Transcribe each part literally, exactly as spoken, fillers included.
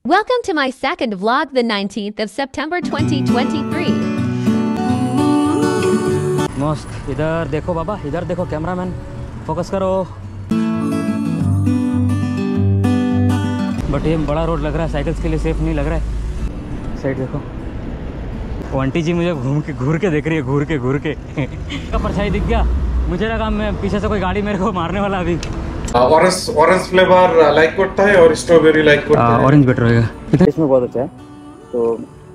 Welcome to my second vlog, the nineteenth of September twenty twenty-three. मस्त। इधर देखो बाबा, इधर देखो कैमरामैन, फोकस करो। बट ये बड़ा रोड लग रहा है, साइकिल्स के लिए सेफ नहीं लग रहा है। साइड देखो, वो आंटी जी मुझे घूम के घूर के देख रही है, घूर के घूर के का परछाई दिख गया। मुझे लगा मैं पीछे से कोई गाड़ी मेरे को मारने वाला अभी। ऑरेंज ऑरेंज फ्लेवर लाइक करता है और स्ट्रॉबेरी लाइक करता है। ऑरेंज बेटर रहेगा, इसमें बहुत अच्छा है। तो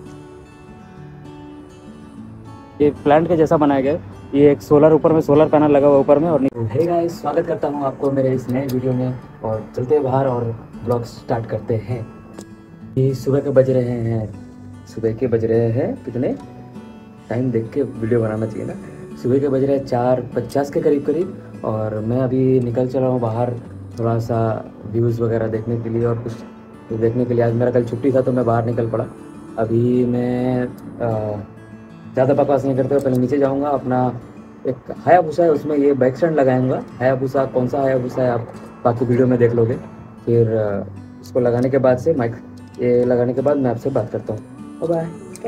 ये प्लांट के जैसा बनाया गया, ये एक सोलर ऊपर में सोलर पैनल लगा हुआ ऊपर में। और हे गाइस, स्वागत करता हूँ आपको मेरे इस नए वीडियो में। और चलते हैं बाहर और ब्लॉग स्टार्ट करते हैं। ये सुबह के बज रहे हैं, सुबह के बज रहे हैं कितने, टाइम देख के वीडियो बनाना चाहिए ना। सुबह के बज रहे हैं चार पचास के करीब करीब। और मैं अभी निकल चला हूँ बाहर थोड़ा सा व्यूज़ वगैरह देखने के लिए और कुछ तो देखने के लिए। आज मेरा कल छुट्टी था तो मैं बाहर निकल पड़ा। अभी मैं ज़्यादा बकवास नहीं करते हुए पहले नीचे जाऊँगा। अपना एक हायाबुसा है, उसमें ये बाइक स्टैंड लगाऊंगा। हायाबुसा कौन सा हायाबुसा है आप बाकी वीडियो में देख लोगे। फिर इसको लगाने के बाद से माइक ये लगाने के बाद मैं आपसे बात करता हूँ। बाय।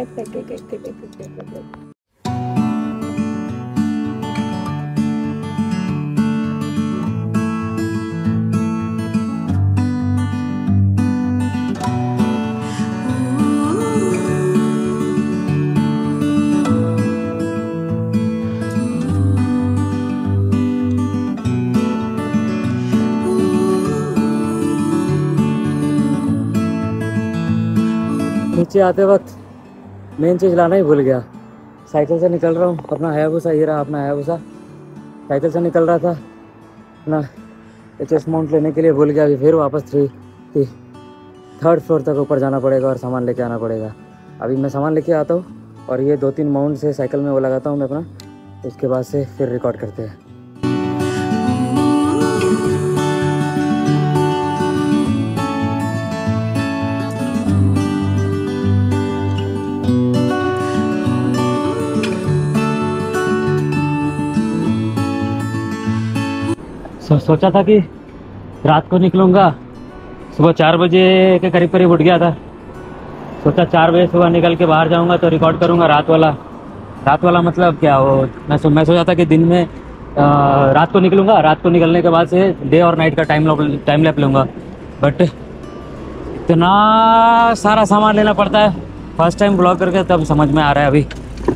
नीचे आते वक्त मेन चीज़ लाना ही भूल गया। साइकिल से निकल रहा हूँ, अपना हायाबुसा, ये रहा अपना हायाबुसा। साइकिल से निकल रहा था, अपना एच एस माउंट लेने के लिए भूल गया। अभी फिर वापस थ्री थ्री थर्ड फ्लोर तक ऊपर जाना पड़ेगा और सामान लेके आना पड़ेगा। अभी मैं सामान लेके आता हूँ और ये दो तीन माउंट से साइकिल में वो लगाता हूँ मैं अपना। उसके बाद से फिर रिकॉर्ड करते हैं। सो, सोचा था कि रात को निकलूँगा, सुबह चार बजे के करीब करीब उठ गया था। सोचा चार बजे सुबह निकल के बाहर जाऊँगा तो रिकॉर्ड करूँगा रात वाला। रात वाला मतलब क्या, वो मैं सो मैं सोचा था कि दिन में आ, रात को निकलूँगा, रात को निकलने के बाद से डे और नाइट का टाइम टाइम लैप लूँगा। बट इतना सारा सामान लेना पड़ता है, फर्स्ट टाइम ब्लॉग करके तब समझ में आ रहा है। अभी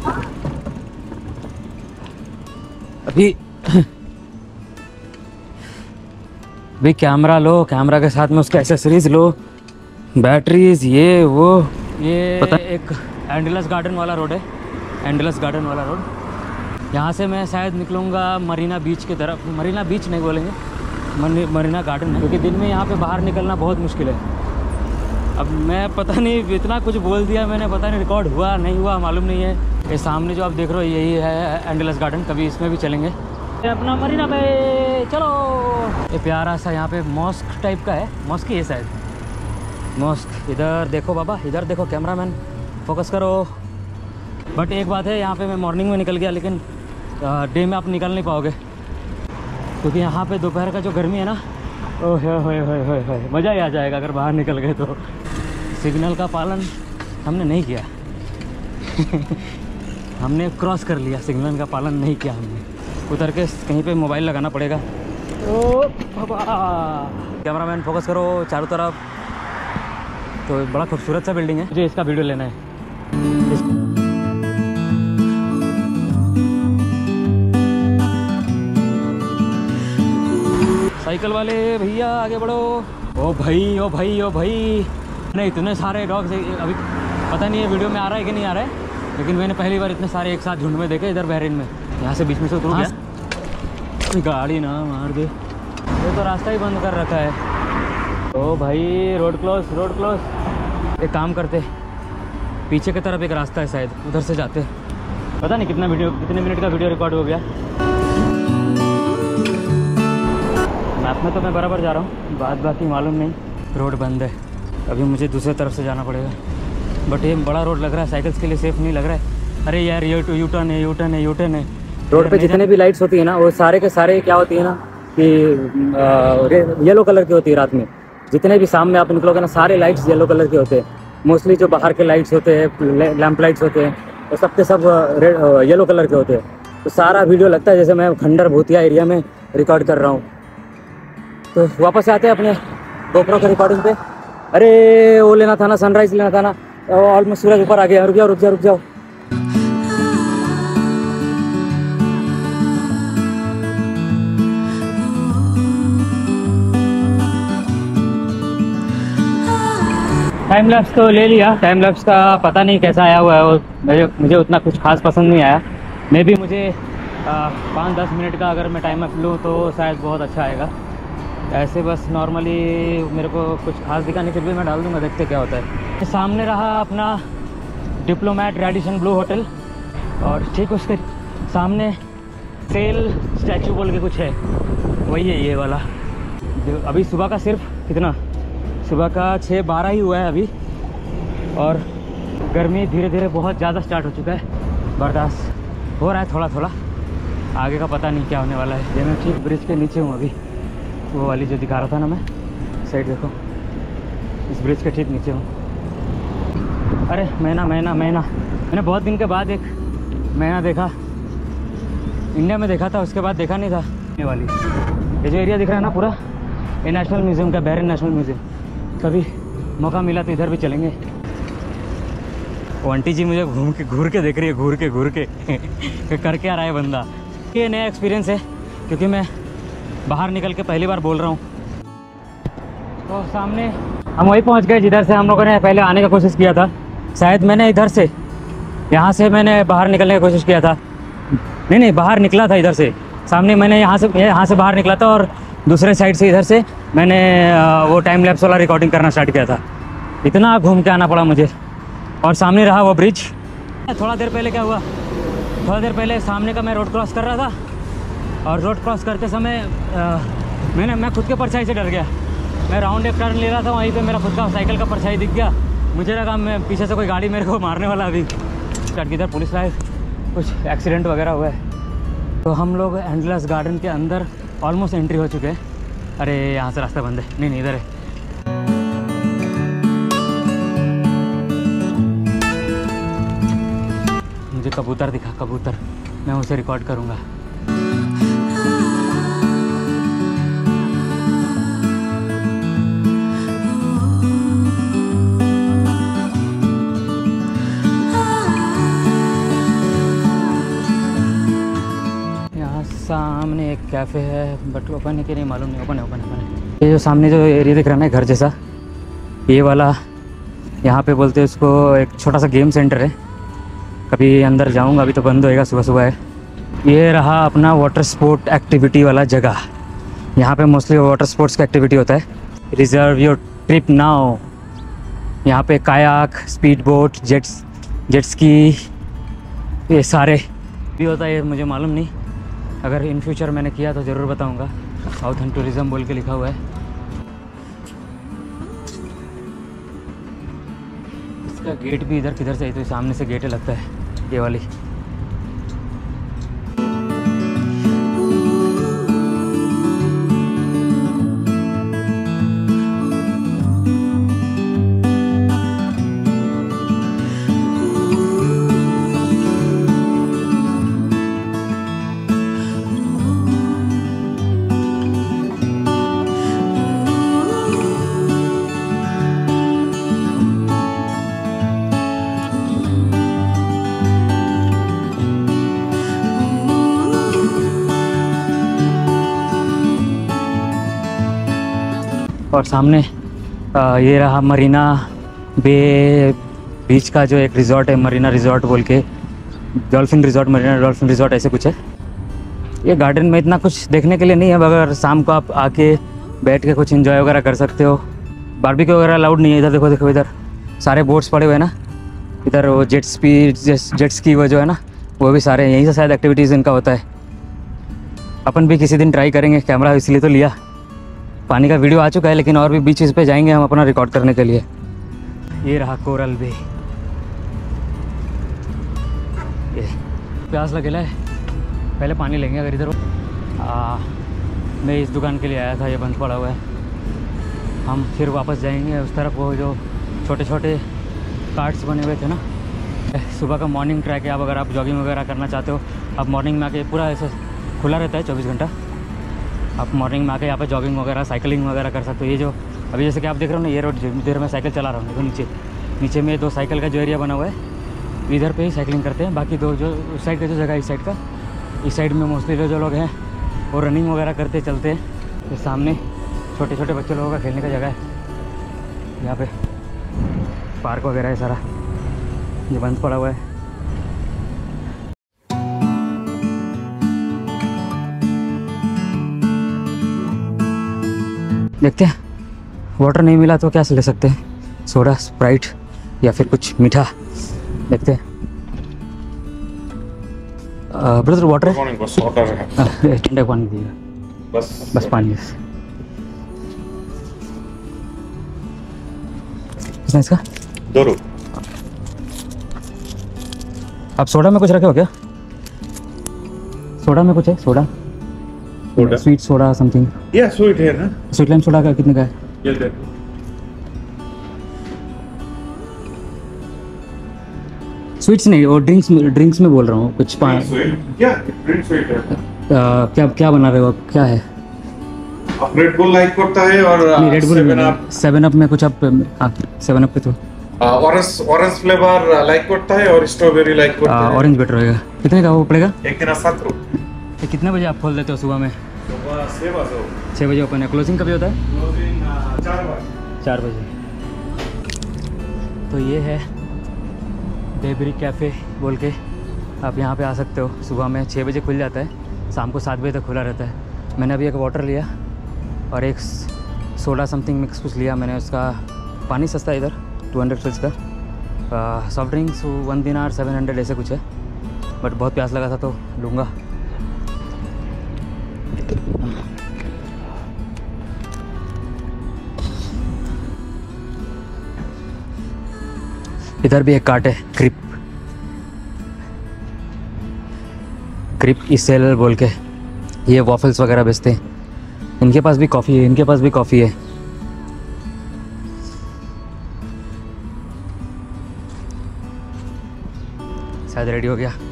अभी भी कैमरा लो, कैमरा के साथ में उसके एसेसरीज लो, बैटरीज, ये वो। ये पता एक एंडलेस गार्डन वाला रोड है, एंडलेस गार्डन वाला रोड। यहाँ से मैं शायद निकलूँगा मरीना बीच की तरफ। मरीना बीच नहीं बोलेंगे, मरीना गार्डन है, क्योंकि दिन में यहाँ पे बाहर निकलना बहुत मुश्किल है। अब मैं पता नहीं इतना कुछ बोल दिया मैंने, पता नहीं रिकॉर्ड हुआ नहीं हुआ मालूम नहीं है। ये सामने जो आप देख रहे हो यही है एंडलेस गार्डन, कभी इसमें भी चलेंगे। अपना मरीना पे चलो। ये प्यारा सा यहाँ पे मॉस्क टाइप का है, मॉस्क ही है शायद, मॉस्क। इधर देखो बाबा, इधर देखो कैमरामैन, फोकस करो। बट एक बात है, यहाँ पे मैं मॉर्निंग में निकल गया, लेकिन डे में आप निकल नहीं पाओगे, क्योंकि यहाँ पे दोपहर का जो गर्मी है ना, ओह होए होए होए होए, मज़ा ही आ जाएगा अगर बाहर निकल गए तो। सिग्नल का पालन हमने नहीं किया हमने क्रॉस कर लिया, सिग्नल का पालन नहीं किया हमने। उतर के कहीं पे मोबाइल लगाना पड़ेगा। ओ बाबा, कैमरामैन फोकस करो चारों तरफ। तो बड़ा खूबसूरत सा बिल्डिंग है, मुझे इसका वीडियो लेना है। साइकिल वाले भैया आगे बढ़ो। ओ भाई ओ भाई ओ भाई, नहीं इतने सारे डॉग्स अभी पता नहीं है वीडियो में आ रहा है कि नहीं आ रहा है, लेकिन मैंने पहली बार इतने सारे एक साथ झुंड में देखे इधर बहरीन में। यहाँ से बीच में से उतर गया, गाड़ी ना मार दे। ये तो रास्ता ही बंद कर रखा है। ओ भाई, रोड क्लोज, रोड क्लोज। एक काम करते, पीछे की तरफ एक रास्ता है शायद, उधर से जाते। पता नहीं कितना वीडियो, कितने मिनट का वीडियो रिकॉर्ड हो गया। मैप में तो मैं बराबर जा रहा हूँ, बात बाकी मालूम नहीं। रोड बंद है, अभी मुझे दूसरी तरफ से जाना पड़ेगा। बट ये बड़ा रोड लग रहा है, साइकिल्स के लिए सेफ नहीं लग रहा है। अरे यार, ये यू टर्न है, यू टर्न है, यू टर्न है। रोड पे जितने भी लाइट्स होती है ना, वो सारे के सारे क्या होती है ना कि येलो कलर की होती है रात में। जितने भी सामने आप निकलोगे ना, सारे लाइट्स येलो कलर के होते हैं। मोस्टली जो बाहर के लाइट्स होते हैं, लैंप लाइट्स होते हैं, वो सबके सब रेड येलो कलर के होते हैं। तो सारा वीडियो लगता है जैसे मैं खंडर भूतिया एरिया में रिकॉर्ड कर रहा हूँ। तो वापस आते हैं अपने गोप्रो के रिकॉर्डिंग पे। अरे वो लेना था ना, सनराइज लेना था ना, ऑलमोस्ट सूरज ऊपर आ गया। रुक जाओ रुक जाओ रुक जाओ। टाइम लैप्स तो ले लिया। टाइम लैप्स का पता नहीं कैसा आया हुआ है वो, मुझे मुझे उतना कुछ खास पसंद नहीं आया। मे भी मुझे पाँच दस मिनट का अगर मैं टाइम लैप्स लूँ तो शायद बहुत अच्छा आएगा। ऐसे बस नॉर्मली मेरे को कुछ खास दिखा नहीं, फिर भी मैं डाल दूँगा, देखते क्या होता है। सामने रहा अपना डिप्लोमेट रेडिसन ब्लू होटल, और ठीक उसके सामने सेल स्टैचू बोल के कुछ है, वही है ये वाला। जो अभी सुबह का सिर्फ कितना, सुबह का छः बारह ही हुआ है अभी, और गर्मी धीरे धीरे बहुत ज़्यादा स्टार्ट हो चुका है। बर्दाश्त हो रहा है थोड़ा थोड़ा, आगे का पता नहीं क्या होने वाला है। ये मैं ठीक ब्रिज के नीचे हूँ अभी, वो वाली जो दिखा रहा था ना मैं, साइड देखो, इस ब्रिज के ठीक नीचे हूँ। अरे मैना मैना मैना मैंने बहुत दिन के बाद एक मैना देखा। इंडिया में देखा था, उसके बाद देखा नहीं था। ये वाली ये जो एरिया दिख रहा है ना पूरा, ये नेशनल म्यूज़ियम का, बहरीन नेशनल म्यूज़ियम। कभी मौका मिला तो इधर भी चलेंगे। वो आंटी जी मुझे घूम के घूर के देख रही है, घूर के घूर के कर क्या रहा है बंदा। ये नया एक्सपीरियंस है क्योंकि मैं बाहर निकल के पहली बार बोल रहा हूँ। तो सामने हम वहीं पहुँच गए जिधर से हम लोगों ने पहले आने का कोशिश किया था। शायद मैंने इधर से, यहाँ से मैंने बाहर निकलने की कोशिश किया था। नहीं नहीं बाहर निकला था इधर से, सामने मैंने यहाँ से यहाँ से बाहर निकला था, और दूसरे साइड से इधर से मैंने वो टाइम लैप्स वाला रिकॉर्डिंग करना स्टार्ट किया था। इतना घूम के आना पड़ा मुझे। और सामने रहा वो ब्रिज। थोड़ा देर पहले क्या हुआ, थोड़ा देर पहले सामने का मैं रोड क्रॉस कर रहा था, और रोड क्रॉस करते समय आ, मैंने मैं खुद के परछाई से डर गया। मैं राउंड एक टर्न ले रहा था, वहीं पे मेरा खुद का साइकिल का परछाई दिख गया। मुझे लगा मैं पीछे से कोई गाड़ी मेरे को मारने वाला अभी। इधर पुलिस लाइन कुछ एक्सीडेंट वगैरह हुआ है। तो हम लोग एंडलेस गार्डन के अंदर ऑलमोस्ट एंट्री हो चुके हैं। अरे यहाँ से रास्ता बंद है, नहीं नहीं इधर है। मुझे कबूतर दिखा, कबूतर, मैं उसे रिकॉर्ड करूँगा। यहाँ सामने एक कैफ़े है, बट ओपन है कि नहीं मालूम नहीं। ओपन है, ओपन है, ओपन है। ये जो सामने जो एरिया दिख रहा है ना घर जैसा, ये वाला, यहाँ पे बोलते हैं उसको एक छोटा सा गेम सेंटर है। कभी अंदर जाऊंगा, अभी तो बंद होएगा, सुबह सुबह है। ये रहा अपना वाटर स्पोर्ट एक्टिविटी वाला जगह। यहाँ पे मोस्टली वाटर स्पोर्ट्स का एक्टिविटी होता है। Reserve your trip now. यहाँ पे kayak, speed boat, jets jets की, ये सारे भी होता है। मुझे मालूम नहीं, अगर इन फ्यूचर मैंने किया तो ज़रूर बताऊँगा। साउथ एंड टूरिज़्म बोल के लिखा हुआ है। इसका गेट भी इधर किधर से है, तो सामने से गेट लगता है ये वाली। और सामने आ, ये रहा मरीना बे बीच का जो एक रिज़ॉर्ट है, मरीना रिज़ॉर्ट बोल के, dolphin resort, Marina dolphin resort ऐसे कुछ है। ये गार्डन में इतना कुछ देखने के लिए नहीं है, मगर शाम को आप आके बैठ के कुछ एंजॉय वगैरह कर सकते हो। बारबेक्यू वगैरह अलाउड नहीं है इधर। देखो देखो इधर सारे बोट्स पड़े हुए हैं ना, इधर वो जेट स्पीड जेट्स की वो जो है ना, वो भी सारे यहीं से शायद एक्टिविटीज़ इनका होता है। अपन भी किसी दिन ट्राई करेंगे, कैमरा इसलिए तो लिया। पानी का वीडियो आ चुका है, लेकिन और भी बीचेस पे जाएंगे हम अपना रिकॉर्ड करने के लिए। ये रहा कोरल बे। ये प्यास लगेला है, पहले पानी लेंगे अगर इधर। आ, मैं इस दुकान के लिए आया था, ये बंद पड़ा हुआ है। हम फिर वापस जाएंगे उस तरफ। वो जो छोटे छोटे कार्ट्स बने हुए थे ना, सुबह का मॉर्निंग ट्रैक है। आप अगर आप जॉगिंग वगैरह करना चाहते हो, आप मॉर्निंग में आके, पूरा ऐसे खुला रहता है चौबीस घंटा, आप मॉर्निंग में आके यहाँ पे जॉगिंग वगैरह साइकिलिंग वगैरह कर सकते हो। ये जो अभी जैसे कि आप देख रहे हो ना, ये रोड जो देर में साइकिल चला रहा हूँ, देखो नीचे नीचे में दो साइकिल का जो एरिया बना हुआ है, इधर पे ही साइकिलिंग करते हैं। बाकी दो जो उस साइड का जो जगह है, इस साइड का, इस साइड में मोस्टली जो लोग हैं वो रनिंग वगैरह करते चलते हैं। तो सामने छोटे छोटे बच्चे लोगों का खेलने का जगह है, यहाँ पे पार्क वगैरह है सारा, ये बंद पड़ा हुआ है। देखते हैं, वाटर नहीं मिला तो क्या ले सकते हैं, सोडा, स्प्राइट या फिर कुछ मीठा, देखते हैं। ब्रदर वाटर है? Morning, बस वाटर है। हाँ, ठंडा पानी दीजिए। बस बस पानी बस। कितना इसका? दो रुपये। आप सोडा में कुछ रखे हो क्या? सोडा में कुछ है? Soda, soda? Sweet soda something. या स्वीट है ना? स्वीट लाइम सोडा का कितने का है? ये देखो। स्वीट्स नहीं, और ड्रिंक्स में, ड्रिंक्स में बोल रहा हूँ कुछ। पा स्वीट क्या? ड्रिंक स्वीट है। आ, क्या क्या बना रहे हो आप? क्या है? आप रेड बुल लाइक करता है और नहीं, रेड बुल सेवन नहीं, अप सेवन अप में कुछ आप, सेवन अप पे तो ऑरेंज ऑरेंज फ्लेवर लाइक करता है और स्ट्रॉबेरी लाइक करता है। ऑरेंज बेटर रहेगा। कितने का वो पड़ेगा? एक दिन सात रुपये। ये कितने बजे आप खोल देते हो सुबह में? सुबह छः बजे। छः बजे ओपन है। क्लोजिंग कभी होता है? क्लोजिंग चार बजे। चार बजे। तो ये है डेबरी कैफ़े बोल के, आप यहाँ पे आ सकते हो। सुबह में छः बजे खुल जाता है, शाम को सात बजे तक खुला रहता है। मैंने अभी एक वाटर लिया और एक सोडा समथिंग मिक्स कुछ लिया मैंने। उसका पानी सस्ता है इधर, टू हंड्रेड फिल्स का। Soft drinks one dinar seven hundred ऐसे कुछ है, बट बहुत प्यास लगा था तो लूँगा। इधर भी एक कार्ट है, क्रिप क्रिप इसेल बोल के, ये वॉफल्स वगैरह बेचते हैं। इनके पास भी कॉफ़ी है, इनके पास भी कॉफ़ी है। शायद रेडी हो गया।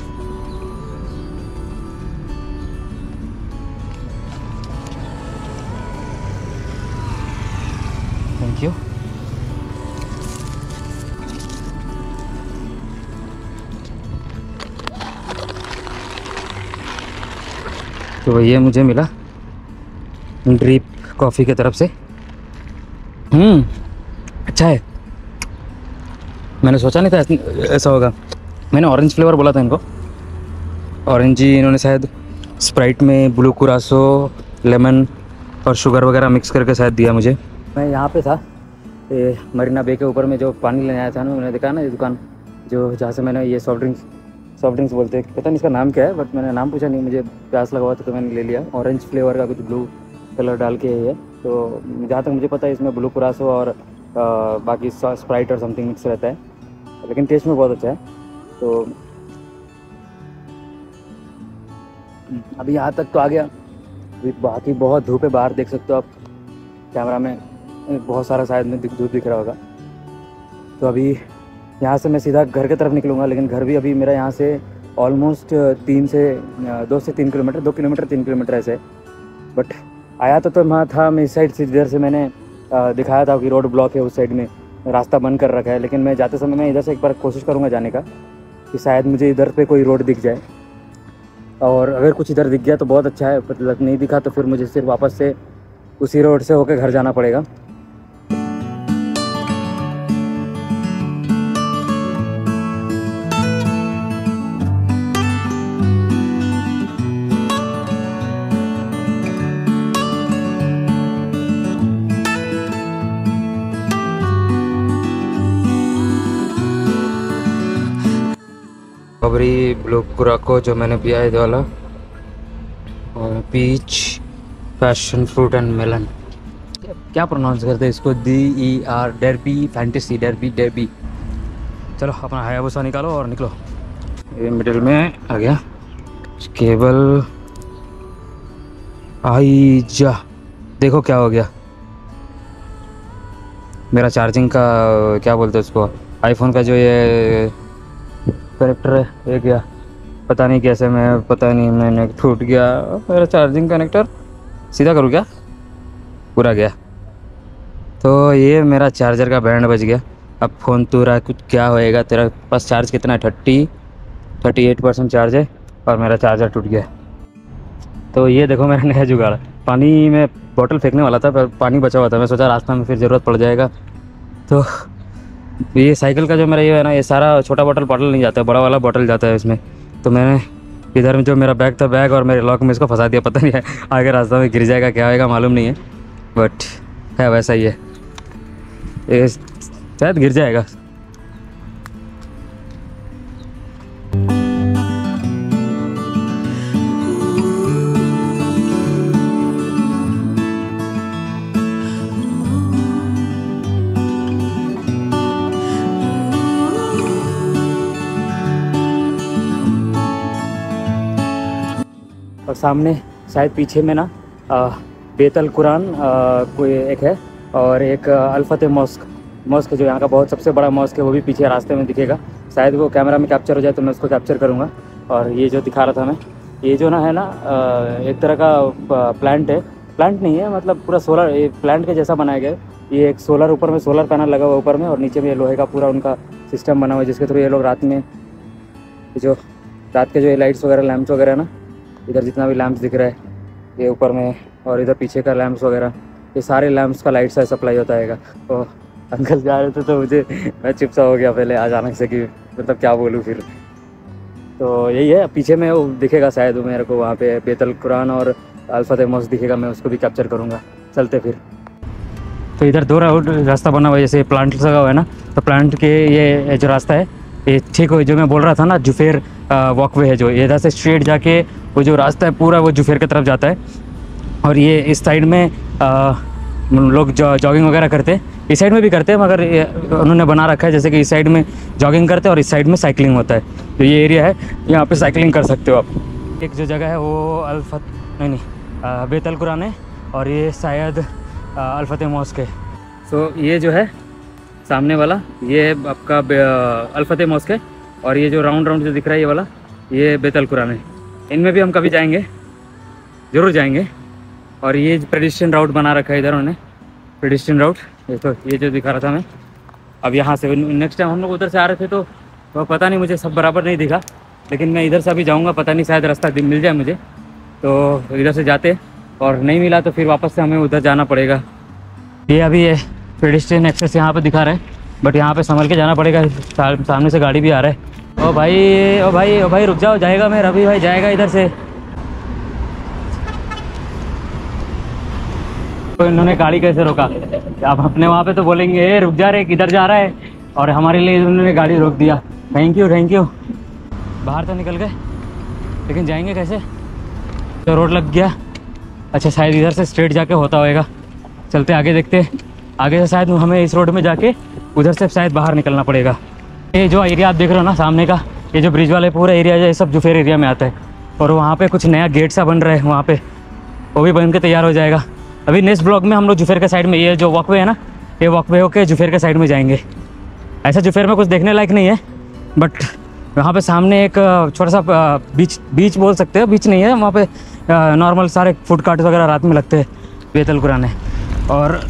Thank you. तो ये मुझे मिला ड्रिप कॉफ़ी की तरफ से। हम्म अच्छा है, मैंने सोचा नहीं था ऐसा होगा। मैंने ऑरेंज फ्लेवर बोला था इनको, ऑरेंज ही इन्होंने शायद स्प्राइट में ब्लू कुरासो, लेमन और शुगर वगैरह मिक्स करके शायद दिया मुझे। मैं यहाँ पे था ये मरीना बे के ऊपर में, जो पानी लेने आया था ना, मैंने देखा ना ये दुकान जो जहाँ से मैंने ये सॉफ्ट ड्रिंक्स सॉफ्ट ड्रिंक्स बोलते हैं, पता नहीं इसका नाम क्या है, बट मैंने नाम पूछा नहीं, मुझे प्यास लगा हुआ था तो मैंने ले लिया। ऑरेंज फ्लेवर का कुछ ब्लू कलर डाल के है। तो जहाँ तक मुझे पता है इसमें ब्लू कुरासो और आ, बाकी स्प्राइट और समथिंग मिक्स रहता है, लेकिन टेस्ट में बहुत अच्छा है। तो अभी यहाँ तक तो आ गया। अभी बाकी बहुत धूप है बाहर, देख सकते हो आप कैमरा में, बहुत सारा शायद में धूप दिख रहा होगा। तो अभी यहाँ से मैं सीधा घर की तरफ निकलूँगा, लेकिन घर भी अभी मेरा यहाँ से ऑलमोस्ट तीन से दो से तीन किलोमीटर दो किलोमीटर तीन किलोमीटर ऐसे। बट आया तो तो मैं था मैं इस साइड से, इधर से मैंने दिखाया था कि रोड ब्लॉक है, उस साइड में रास्ता बंद कर रखा है। लेकिन मैं जाते समय मैं इधर से एक बार कोशिश करूँगा जाने का, कि शायद मुझे इधर पे कोई रोड दिख जाए, और अगर कुछ इधर दिख गया तो बहुत अच्छा है, पर नहीं दिखा तो फिर मुझे सिर्फ वापस से उसी रोड से होकर घर जाना पड़ेगा। स्ट्रॉबेरी ब्लू कुराको जो मैंने पिया है, ये वाला, और peach, passion fruit and melon, क्या प्रोनाउंस करते हैं इसको, D E R, Derby fantasy, Derby Derby. चलो अपना हायाबुसा निकालो और निकलो। ये मिडिल में आ गया केबल। आई जा, देखो क्या हो गया, मेरा चार्जिंग का क्या बोलते हैं उसको, आईफोन का जो ये कनेक्टर है ये गया, पता नहीं कैसे, मैं पता नहीं मैंने टूट गया मेरा चार्जिंग कनेक्टर। सीधा करूँ क्या? पूरा गया। तो ये मेरा चार्जर का बैंड बच गया। अब फ़ोन तेरा कुछ क्या होएगा, तेरा पास चार्ज कितना है? Thirty thirty eight percent charge है और मेरा चार्जर टूट गया। तो ये देखो मेरा नया जुगाड़। पानी में बोतल फेंकने वाला था पर पानी बचा हुआ था, मैं सोचा रास्ता में फिर ज़रूरत पड़ जाएगा। तो ये साइकिल का जो मेरा ये है ना, ये सारा छोटा बोतल बॉटल नहीं जाता है, बड़ा वाला बोतल जाता है इसमें। तो मैंने इधर में जो मेरा बैग था, बैग और मेरे लॉक में इसको फंसा दिया। पता नहीं है आगे रास्ता में गिर जाएगा क्या होएगा मालूम नहीं है, बट है वैसा ही है, ये शायद गिर जाएगा। और सामने शायद पीछे में ना आ, बेतल कुरान आ, कोई एक है और एक अल्फते मॉस्क मॉस्क जो यहाँ का बहुत सबसे बड़ा मॉस्क है, वो भी पीछे रास्ते में दिखेगा। शायद वो कैमरा में कैप्चर हो जाए तो मैं उसको कैप्चर करूँगा। और ये जो दिखा रहा था मैं, ये जो ना है ना आ, एक तरह का प्लांट है, प्लांट नहीं है मतलब पूरा सोलर, ये प्लांट के जैसा बनाया गया है। ये एक सोलर ऊपर में सोलर पैनल लगा हुआ ऊपर में, और नीचे में ये लोहे का पूरा उनका सिस्टम बना हुआ है जिसके थ्रू ये लोग रात में जो रात के जो लाइट्स वगैरह लैंप्स वगैरह ना, इधर जितना भी लैंप्स दिख रहा है ये ऊपर में, और इधर पीछे का लैंप्स वगैरह, ये सारे लैंप्स का लाइट से सप्लाई होता है। तो अंकल जा रहे थे तो मुझे मैं चुप सा हो गया पहले अचानक से कि मतलब क्या बोलूँ फिर। तो यही है, पीछे में वो दिखेगा शायद वो मेरे को, वहाँ पे बेतल कुरान और अल्फते मॉस्क दिखेगा, मैं उसको भी कैप्चर करूँगा। चलते फिर। तो इधर दो रास्ता बना हुआ है, जैसे प्लांट लगा हुआ है ना, तो प्लांट के ये जो रास्ता है ये ठीक हो, जो मैं बोल रहा था ना जुफेर वॉकवे है, जो ये इधर से स्ट्रेट जाके वो जो रास्ता है पूरा वो जुफेर की तरफ जाता है। और ये इस साइड में आ, लोग जॉगिंग वगैरह करते हैं, इस साइड में भी करते हैं, मगर उन्होंने बना रखा है जैसे कि इस साइड में जॉगिंग करते हैं और इस साइड में साइकिलिंग होता है। तो ये एरिया है, यहाँ पे साइकिलिंग कर सकते हो आप। एक जो जगह है वो अल्फत नहीं नहीं बेतल कुरान है और ये शायद अल्फते मॉस्क है। सो ये जो है सामने वाला ये आपका अल्फते मॉस्क है, और ये जो राउंड राउंड जो दिख रहा है ये वाला ये बेतल कुरान है। इनमें भी हम कभी जाएंगे, ज़रूर जाएंगे। और ये पेडिस्ट्रियन राउट बना रखा है इधर उन्होंने, पेडिस्ट्रियन राउट। ये तो ये जो दिखा रहा था मैं, अब यहाँ से नेक्स्ट टाइम हम लोग उधर से आ रहे थे तो, तो पता नहीं मुझे सब बराबर नहीं दिखा, लेकिन मैं इधर से अभी जाऊँगा, पता नहीं शायद रास्ता मिल जाए मुझे। तो इधर से जाते, और नहीं मिला तो फिर वापस से हमें उधर जाना पड़ेगा। ये अभी ये पेडिस्ट्रियन एक्सेस यहाँ पे दिखा रहा है, बट यहाँ पे संभल के जाना पड़ेगा, सामने से गाड़ी भी आ रहा है। ओ भाई ओ भाई ओ भाई रुक जाओ, जाएगा मैं रवि भाई जाएगा इधर से। तो इन्होंने गाड़ी कैसे रोका? आप अपने वहाँ पे तो बोलेंगे ए रुक जा रे, किधर जा रहा है, और हमारे लिए इन्होंने गाड़ी रोक दिया। Thank you thank you. बाहर तो निकल गए, लेकिन जाएंगे कैसे? तो रोड लग गया। अच्छा शायद इधर से स्ट्रेट जाके होता होएगा, चलते आगे देखते। आगे से शायद हमें इस रोड में जाके उधर से शायद बाहर निकलना पड़ेगा। ये जो एरिया आप देख रहे हो ना सामने का, ये जो ब्रिज वाले पूरा एरिया है, ये सब जुफेर एरिया में आता है। और वहाँ पे कुछ नया गेट सा बन रहा है वहाँ पे, वो भी बन के तैयार हो जाएगा। अभी नेक्स्ट ब्लॉग में हम लोग जुफेर के साइड में, ये जो वॉकवे है ना, ये वॉकवे होके जुफेर के साइड में जाएंगे। ऐसा जुफेर में कुछ देखने लायक नहीं है, बट वहाँ पे सामने एक छोटा सा बीच बीच बोल सकते हो, बीच नहीं है वहाँ पे, नॉर्मल सारे फूड कार्ट वगैरह रात में लगते हैं बेतल कुरान है। और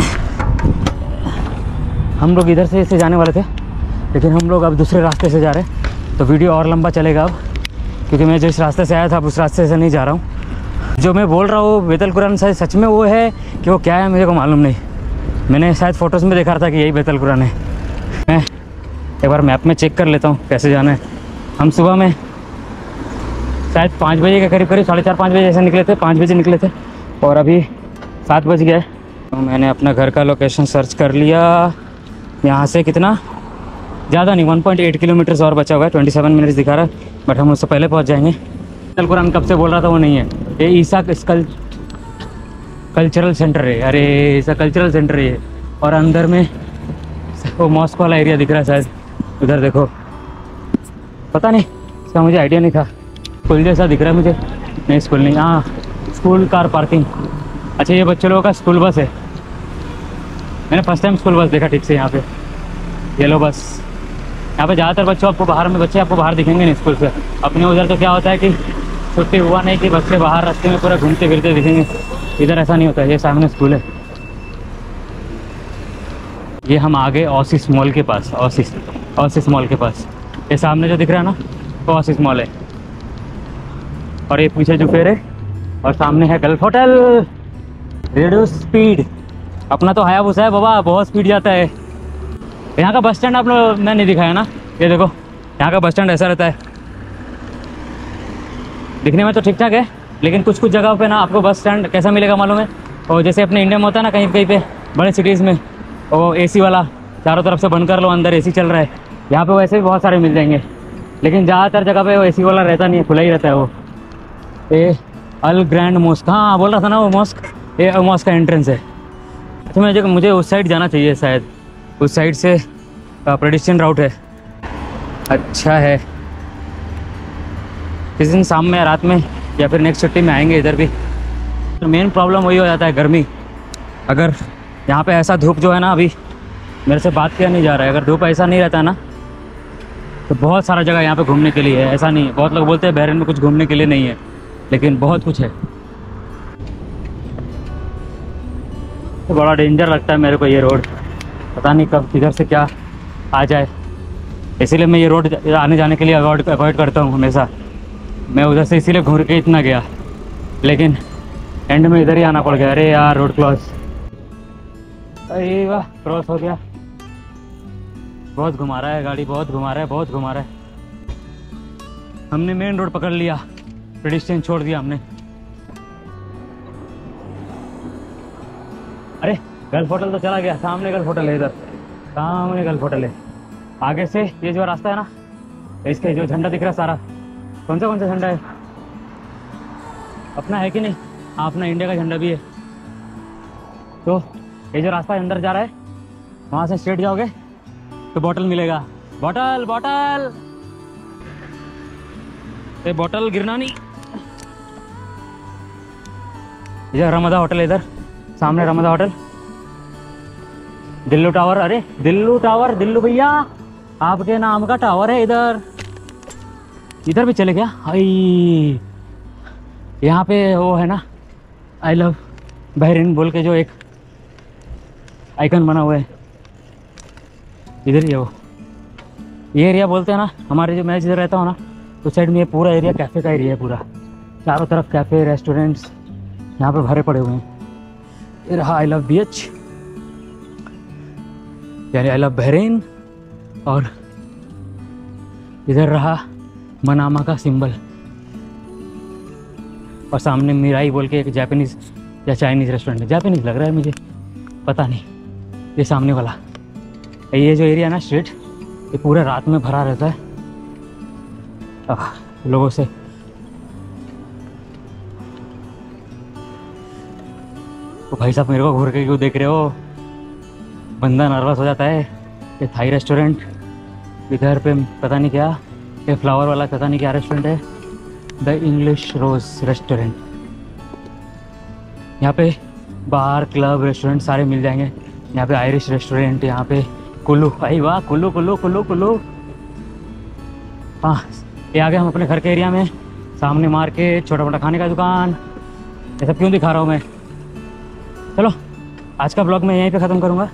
हम लोग इधर से इसे जाने वाले थे, लेकिन हम लोग अब दूसरे रास्ते से जा रहे हैं, तो वीडियो और लंबा चलेगा अब, क्योंकि मैं जिस रास्ते से आया था अब उस रास्ते से नहीं जा रहा हूँ। जो मैं बोल रहा हूँ बेतल कुरान शायद सच में वो है कि वो क्या है मुझे को मालूम नहीं। मैंने शायद फ़ोटोज़ में देखा था कि यही बेतल कुरान है। मैं एक बार मैप में चेक कर लेता हूँ कैसे जाना है। हम सुबह में शायद पाँच बजे के करीब करीब साढ़े चार पाँच बजे ऐसे निकले थे, पाँच बजे निकले थे, और अभी सात बज गया है। तो मैंने अपना घर का लोकेशन सर्च कर लिया। यहाँ से कितना ज़्यादा नहीं, वन पॉइंट एट किलोमीटर्स और बचा हुआ है, ट्वेंटी सेवन मिनट्स दिखा रहा है, बट हम उससे पहले पहुँच जाएंगे। बेतल कुरान कब से बोल रहा था वो नहीं है, ये ईसा कल कल्चरल सेंटर है। अरे ईसा कल्चरल सेंटर है, और अंदर में वो मॉस्क वाला एरिया दिख रहा है शायद, उधर देखो। पता नहीं, इसका मुझे आइडिया नहीं था। स्कूल जैसा दिख रहा है मुझे, नहीं स्कूल नहीं, हाँ स्कूल कार पार्किंग। अच्छा ये बच्चे लोगों का स्कूल बस है। मैंने फर्स्ट टाइम स्कूल बस देखा ठीक से यहाँ पे, येलो बस। यहाँ पे ज़्यादातर बच्चों आपको बाहर में बच्चे आपको बाहर दिखेंगे नहीं स्कूल से। अपने उधर तो क्या होता है कि छुट्टी हुआ नहीं कि बच्चे बाहर रास्ते में पूरा घूमते फिरते दिखेंगे, इधर ऐसा नहीं होता है। ये सामने स्कूल है। ये हम आ गए ओसिस मॉल के पास, ओसिस ओसिस मॉल के पास। ये सामने जो दिख रहा है ना वो ओसिस मॉल है, और ये पीछे जो फेर है, और सामने है गल्फ होटल। रेडियो स्पीड अपना तो हायाबुसा है बाबा, बहुत स्पीड जाता है। यहाँ का बस स्टैंड आप लोग मैं नहीं दिखाया ना, ये देखो यहाँ का बस स्टैंड ऐसा रहता है। दिखने में तो ठीक ठाक है, लेकिन कुछ कुछ जगह पे ना आपको बस स्टैंड कैसा मिलेगा मालूम है, और जैसे अपने इंडिया में होता है ना कहीं कहीं पे बड़े सिटीज़ में वो एसी वाला चारों तरफ से बंद कर लो, अंदर एसी चल रहा है। यहाँ पे वैसे भी बहुत सारे मिल जाएंगे, लेकिन ज़्यादातर जगह पे वो एसी वाला रहता नहीं है, खुला ही रहता है वो। ये अल ग्रैंड मॉस्क, हाँ बोल रहा था ना वो मॉस्क, ये मॉस्क का एंट्रेंस है। अच्छा मुझे मुझे उस साइड जाना चाहिए शायद, उस साइड से पेडिस्ट्रियन राउट है। अच्छा है, किसी दिन शाम में रात में या फिर नेक्स्ट छुट्टी में आएंगे इधर भी। तो मेन प्रॉब्लम वही हो जाता है गर्मी। अगर यहाँ पे ऐसा धूप जो है ना, अभी मेरे से बात किया नहीं जा रहा है, अगर धूप ऐसा नहीं रहता ना तो बहुत सारा जगह यहाँ पे घूमने के लिए है। ऐसा नहीं है, बहुत लोग बोलते हैं बहरीन में कुछ घूमने के लिए नहीं है, लेकिन बहुत कुछ है। तो बड़ा डेंजर लगता है मेरे को ये रोड, पता नहीं कब किधर से क्या आ जाए, इसीलिए मैं ये रोड आने जाने के लिए अवॉइड अवॉइड करता हूँ हमेशा। मैं उधर से इसीलिए घूर के इतना गया, लेकिन एंड में इधर ही आना पड़ गया। अरे यार रोड क्रॉस, अरे वाह क्रॉस हो गया। बहुत घुमा रहा है गाड़ी, बहुत घुमा रहा है, बहुत घुमा रहा है। हमने मेन रोड पकड़ लिया, पेडिस्ट्रियन छोड़ दिया हमने। अरे गल्फ होटल तो चला गया, सामने गल्फ होटल है, इधर सामने गल्फ होटल है। आगे से ये जो रास्ता है ना, इसके जो झंडा दिख रहा है सारा, कौन सा कौन सा झंडा है, अपना है कि नहीं? हाँ अपना इंडिया का झंडा भी है। तो ये जो रास्ता अंदर जा रहा है, वहाँ से स्ट्रेट जाओगे तो बॉटल मिलेगा। बॉटल बॉटल ये बॉटल गिरना नहीं। इधर रमदा होटल है, इधर सामने रमदा होटल। दिल्लू टावर, अरे दिल्लू टावर, दिल्लू भैया आपके नाम का टावर है इधर। इधर भी चले गया। आई यहाँ पे वो है ना, आई लव बहरीन बोल के जो एक आइकन बना हुआ है, इधर ही है वो। ये एरिया बोलते हैं ना, हमारे जो मैं जिधर रहता हूँ ना उस साइड में ये पूरा एरिया कैफ़े का एरिया है पूरा। चारों तरफ कैफ़े रेस्टोरेंट्स यहाँ पे भरे पड़े हुए हैं। ये रहा आई लव बीच, यानी आई लव बहरीन, और इधर रहा मनामा का सिंबल, और सामने मिराई बोल के एक जापानीज़ या चाइनीज़ रेस्टोरेंट है। जापानीज़ लग रहा है मुझे, पता नहीं। ये सामने वाला ये जो एरिया ना स्ट्रीट, ये पूरा रात में भरा रहता है आह, लोगों से। तो भाई साहब मेरे को घूर के क्यों देख रहे हो, बंदा नर्वस हो जाता है। ये थाई रेस्टोरेंट, इधर पे पता नहीं क्या, ये फ्लावर वाला पता नहीं क्या रेस्टोरेंट है, द इंग्लिश रोज रेस्टोरेंट। यहाँ पे बार क्लब रेस्टोरेंट सारे मिल जाएंगे। यहाँ पे आयरिश रेस्टोरेंट, यहाँ पे कुल्लू, भाई वाह कुल्लू कुल्लू कुल्लू कुल्लू। हाँ ये आ गए हम अपने घर के एरिया में। सामने मार्केट, छोटा मोटा खाने का दुकान, ये सब क्यों दिखा रहा हूँ मैं। चलो आज का ब्लॉग मैं यहीं पे ख़त्म करूँगा।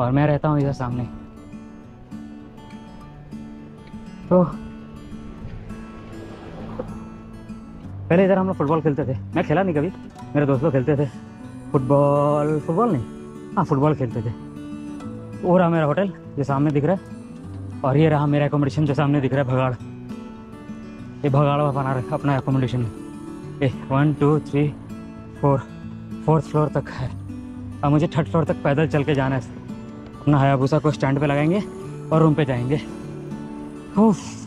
और मैं रहता हूँ इधर सामने। तो पहले इधर हम लोग फुटबॉल खेलते थे, मैं खेला नहीं कभी, मेरे दोस्त लोग खेलते थे फुटबॉल। फुटबॉल नहीं, हाँ फुटबॉल खेलते थे। वो रहा मेरा होटल जो सामने दिख रहा है, और ये रहा मेरा एकोमोडेशन जो सामने दिख रहा है, भगाड़। ये भगाड़ बना रहा है अपना एकोमोडेशन। ये one two three four fourth floor तक है। अब मुझे थर्ड फ्लोर तक पैदल चल के जाना है। अपना हायाबुसा को स्टैंड पे लगाएंगे और रूम पे जाएंगे। उफ।